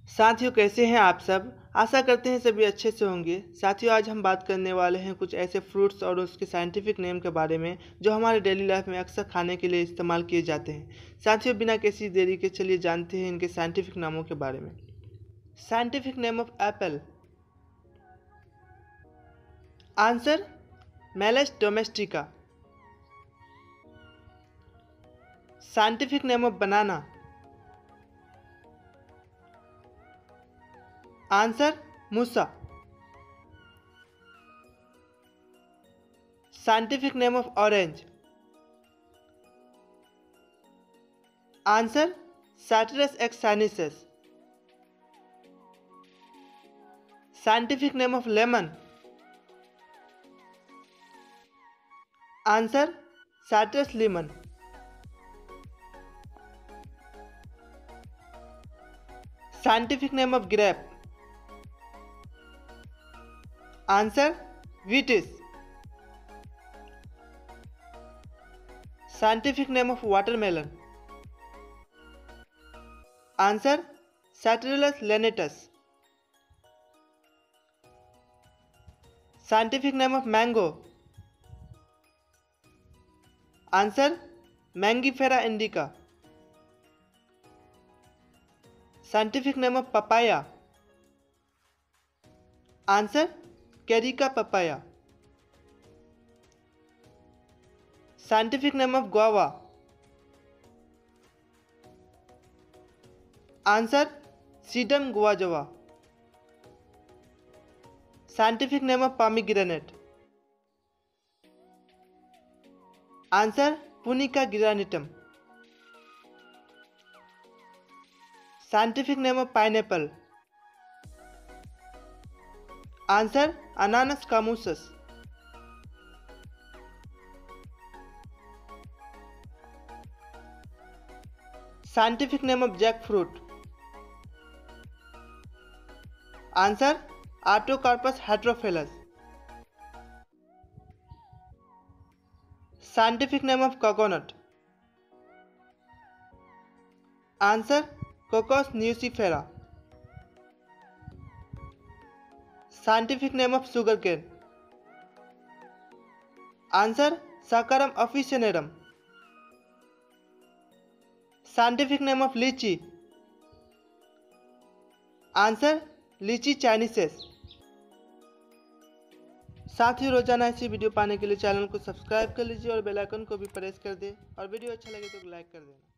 साथियों, कैसे हैं आप सब। आशा करते हैं सभी अच्छे से होंगे। साथियों, आज हम बात करने वाले हैं कुछ ऐसे फ्रूट्स और उसके साइंटिफिक नेम के बारे में जो हमारे डेली लाइफ में अक्सर खाने के लिए इस्तेमाल किए जाते हैं। साथियों, बिना किसी देरी के चलिए जानते हैं इनके साइंटिफिक नामों के बारे में। Scientific name of apple. Answer Malus domestica. Scientific name of banana. Answer Musa. Scientific name of orange. Answer Citrus x sinensis. Scientific name of lemon. Answer Citrus lemon. Scientific name of grape. Answer Vitis. Scientific name of watermelon. Answer Citrus lanatus. Scientific name of mango. Answer Mangifera indica. Scientific name of papaya. Answer Carica papaya. Scientific name of guava. Answer Psidium guajava. Scientific name of पामीग्रेनेट। Answer Punica granatum. Scientific name of pineapple. Answer Ananas comosus. Scientific name of jackfruit. Answer Artocarpus heterophyllus. Scientific name of coconut. Answer Cocos nucifera. Scientific name of sugarcane. Answer Saccharum officinarum. Scientific name of litchi. Answer Litchi chinensis. साथियों, रोजाना ऐसी video पाने के लिए channel को subscribe कर लीजिए और बेल आइकन को भी प्रेस कर दें और वीडियो अच्छा लगे तो लाइक कर देना।